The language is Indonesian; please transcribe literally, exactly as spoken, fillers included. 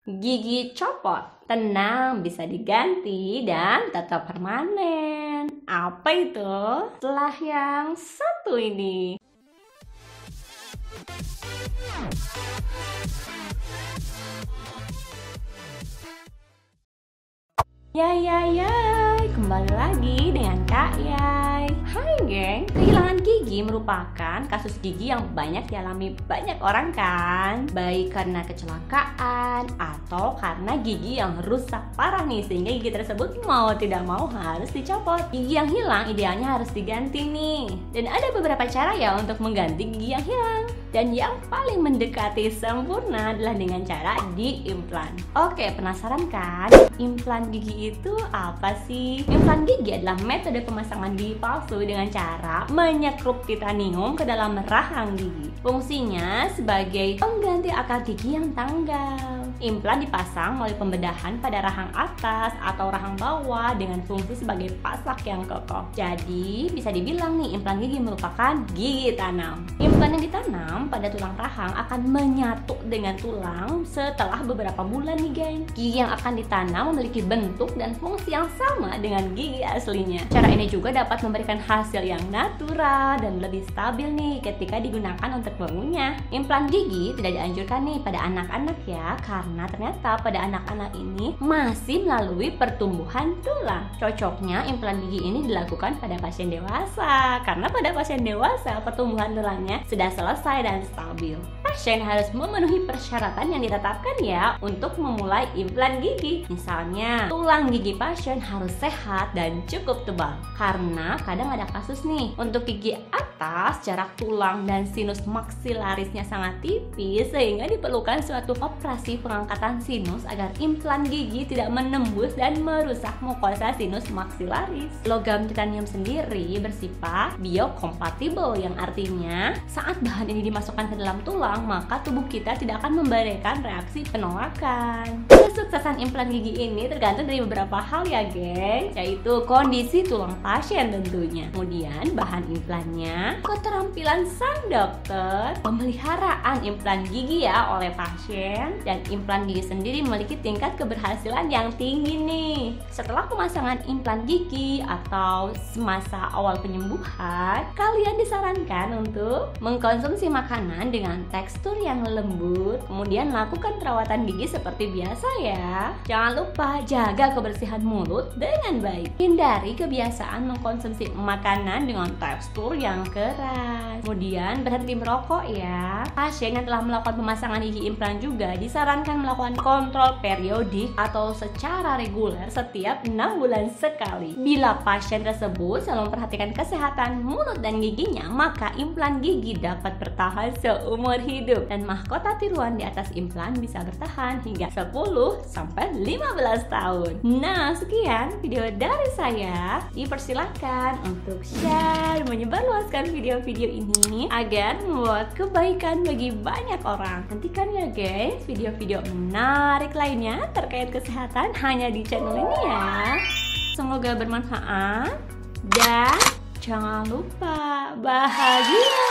Gigi copot, tenang, bisa diganti dan tetap permanen. Apa itu? Setelah yang satu ini. Yay, yay, yay, kembali lagi dengan Kak Yay. Hai geng, kehilangan gigi merupakan kasus gigi yang banyak dialami banyak orang kan. Baik karena kecelakaan atau karena gigi yang rusak parah nih, sehingga gigi tersebut mau tidak mau harus dicopot. Gigi yang hilang idealnya harus diganti nih. Dan ada beberapa cara ya untuk mengganti gigi yang hilang. Dan yang paling mendekati sempurna adalah dengan cara diimplan. Oke, penasaran kan? Implan gigi itu apa sih? Implan gigi adalah metode pemasangan gigi palsu dengan cara menyekrup titanium ke dalam rahang gigi. Fungsinya sebagai pengganti akar gigi yang tanggal. Implan dipasang melalui pembedahan pada rahang atas atau rahang bawah dengan fungsi sebagai pasak yang kokoh. Jadi bisa dibilang nih, implan gigi merupakan gigi tanam. Implan yang ditanam pada tulang rahang akan menyatu dengan tulang setelah beberapa bulan nih geng. Gigi yang akan ditanam memiliki bentuk dan fungsi yang sama dengan gigi aslinya. Cara ini juga dapat memberikan hasil yang natural dan lebih stabil nih ketika digunakan untuk mengunyah. Implan gigi tidak dianjurkan nih pada anak-anak ya, karena ternyata pada anak-anak ini masih melalui pertumbuhan tulang. Cocoknya implan gigi ini dilakukan pada pasien dewasa, karena pada pasien dewasa pertumbuhan tulangnya sudah selesai dan stabil. Pasien harus memenuhi persyaratan yang ditetapkan ya untuk memulai implan gigi. Misalnya, tulang gigi pasien harus sehat dan cukup tebal. Karena kadang ada kasus nih, untuk gigi atas jarak tulang dan sinus maksilarisnya sangat tipis sehingga diperlukan suatu operasi pengangkatan sinus agar implan gigi tidak menembus dan merusak mukosa sinus maksilaris. Logam titanium sendiri bersifat biokompatibel, yang artinya saat bahan ini dimasukkan ke dalam tulang, maka tubuh kita tidak akan memberikan reaksi penolakan. Kesuksesan implan gigi ini tergantung dari beberapa hal ya geng, yaitu kondisi tulang pasien tentunya, kemudian bahan implannya, keterampilan sang dokter, pemeliharaan implan gigi ya oleh pasien, dan implan gigi sendiri memiliki tingkat keberhasilan yang tinggi nih. Setelah pemasangan implan gigi atau semasa awal penyembuhan, kalian disarankan untuk mengkonsumsi makanan dengan tekstur yang lembut, kemudian lakukan perawatan gigi seperti biasa ya. Jangan lupa jaga kebersihan mulut dengan baik. Hindari kebiasaan mengkonsumsi makanan dengan tekstur yang keras. Kemudian berhenti merokok ya. Pasien yang telah melakukan pemasangan gigi implan juga disarankan melakukan kontrol periodik atau secara reguler setiap enam bulan sekali. Bila pasien tersebut selalu memperhatikan kesehatan mulut dan giginya, maka implan gigi dapat bertahan seumur hidup, dan mahkota tiruan di atas implan bisa bertahan hingga sepuluh sampai lima belas tahun. Nah, sekian video dari saya. Dipersilakan untuk share, menyebarluaskan video-video ini agar membuat kebaikan bagi banyak orang. Nantikan ya guys video-video menarik lainnya terkait kesehatan hanya di channel ini ya. Semoga bermanfaat dan jangan lupa bahagia.